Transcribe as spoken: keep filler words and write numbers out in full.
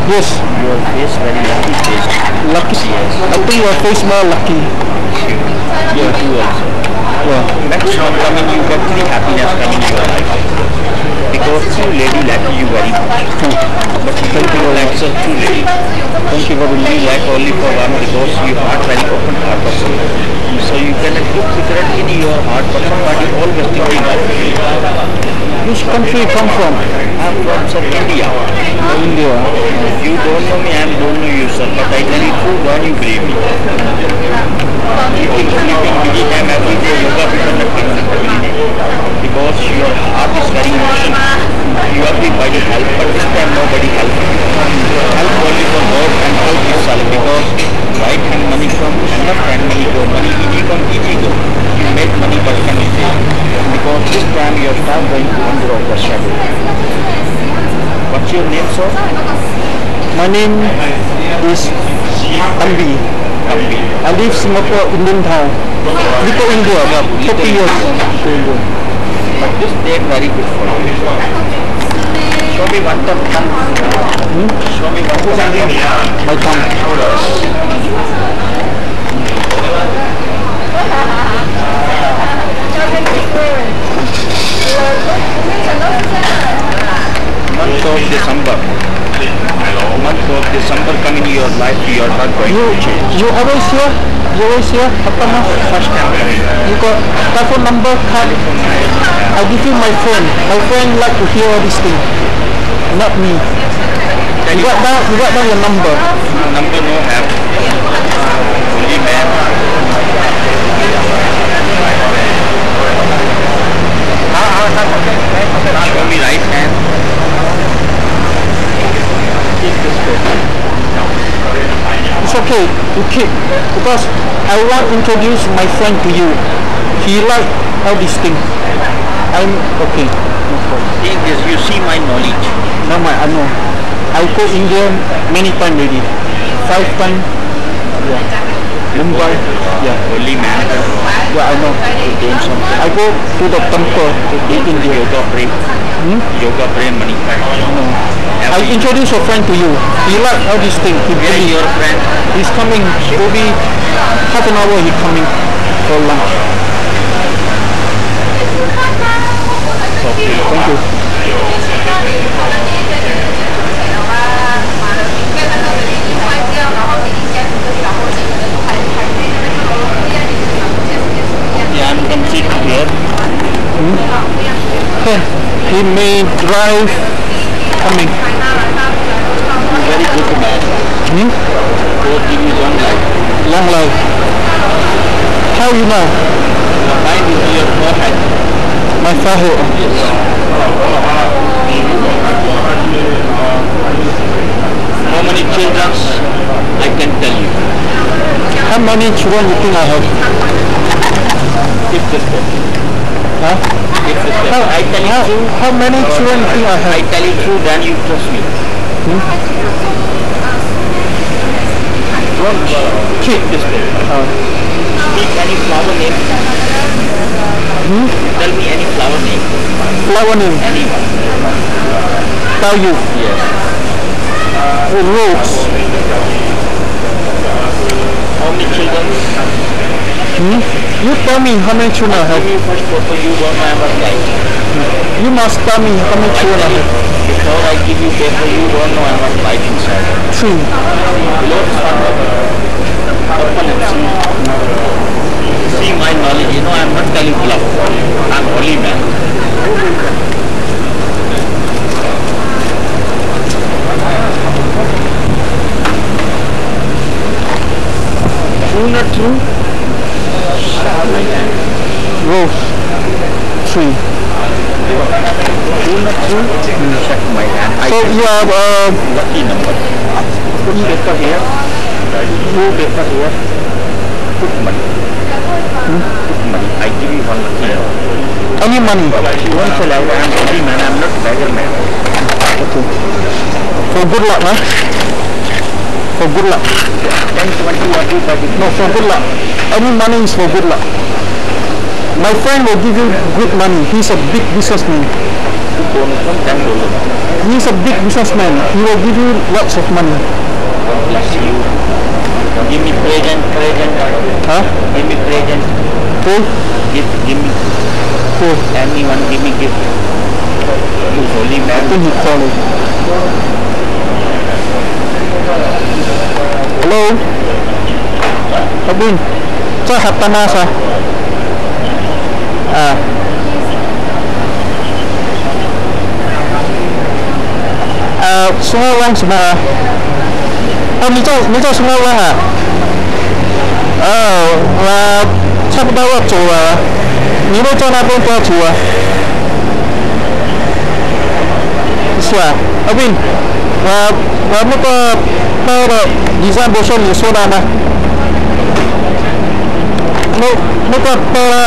Yes. Your face very lucky face. Lucky? Yes. I think your face more lucky. You too also. Yeah. Maximum coming, you get three happiness coming in your life. Because two lady like you very much. But Thank you very much. two lady. Thank you very much. You like only for one because you heart very open heart person. So you cannot keep secret in your heart, but somebody always thinking of you. Which country you come from? I am from sir, India. India. You don't know me, I don't know you sir, but I tell you true, don't you believe me? You keep sleeping busy time every day, yoga because nothing because your heart is very emotional. You have been by the help, but this time nobody help you. Help only for God and help yourself because right hand money come and left hand money go. Money easy come, easy go. You make money but can you pay? Because this time you start going to under of the shadow. What's your name, sir? My name is Ambi. Ambi. I live Singapore, Indian town. Little India, forty years. But this date very good for you. Show me one tongue. Hmm? Show me one tongue. My tongue. Month of December. Month of December coming in your life, you are not going You, to change. you always here? You always here? Apa nama? First time coming. You got telephone number card? I give you my friend. My friend like to hear all these things. Not me. You got down, you got down your number. Number no have. Only have. Show me right hand. It's okay. You keep because I want to introduce my friend to you. He like all these things. I'm okay. No problem. Thing is, you see my knowledge. No, my I know. I go India many times already. Five times. Yeah. Mumbai. Yeah. Only man. Yeah, I know. Doing something. I go to the temple in India. Yoga pray. Hmm? Yoga pray money. No. I introduce a friend to you. He like all these things. He Where is really, your friend? he's coming. Maybe half an hour he coming for lunch. Okay. Thank you. Yeah, I'm come sit here. Hmm? Okay. He may drive coming. Very good man. Hmm? God give you long life. Long life. How you know? Your mind is your forehead. My forehead. How many children? I can tell you. How many children you think I have? If this Huh? If this How, I tell you how, true. how many children you think I I have? tell you true, then you trust me. Hmm? Don't keep this way. Uh, Speak any flower name. hmm? Tell me any flower name. Flower name. Anyone. Tell you. Yes. Oh, rose. How many children? Hmm? You tell me how many children I Give have. me first photo, you don't know I'm right. You must tell me how many I children I tell you, have. before I give you paper, you don't know I'm right inside. Three. Below the sun, open and see. See my knowledge, you know I'm not telling bluff. I'm holy man. True, not true? Rose. Three. True, not true? Check my hand. I So you have uh, lucky number. Put paper here. Two paper here. Put money. hmm? Put money. I give you one lucky number. any money. Don't say like I'm holy man, I'm not beggar man. Okay. For good luck, huh? For good luck. ten, twenty, what you budget? No, for good luck. Any money is for good luck. My friend will give you good money. He's a big businessman. He's a big businessman. He will give you lots of money. Bless you. Give me present, present. Huh? Give me present. Who? Give, give me. Who? Anyone give me gift. Who's only I man? think he called it. Hello? Abin, cho hạt tama sa. À. À, sungai Wang 什么啊？哦，你叫你叫 sungai Wang 啊？哦，我差不多要走了。你们在那边多久啊？是啊，阿斌，我我那个包的第三不是你说的吗？那那个包。